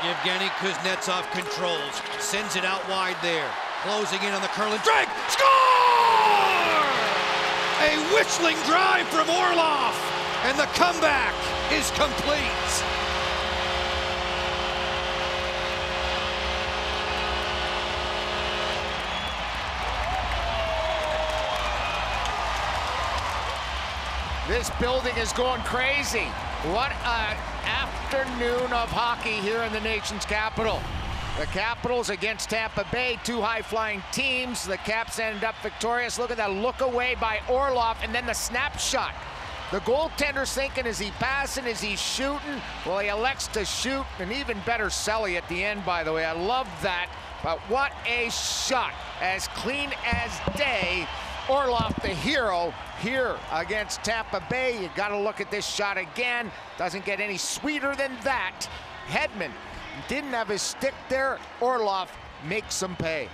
Yevgeny Kuznetsov controls, sends it out wide there. Closing in on the curling drag, score! A whistling drive from Orlov, and the comeback is complete. This building is going crazy. What an afternoon of hockey here in the nation's capital. The Capitals against Tampa Bay, two high-flying teams. The Caps ended up victorious. Look at that look away by Orlov, and then the snapshot. The goaltender's thinking, is he passing, is he shooting? Well, he elects to shoot, and even better celly at the end, by the way. I love that, but what a shot. As clean as day. Orlov, the hero, here against Tampa Bay. You got to look at this shot again. Doesn't get any sweeter than that. Hedman didn't have his stick there. Orlov makes him pay.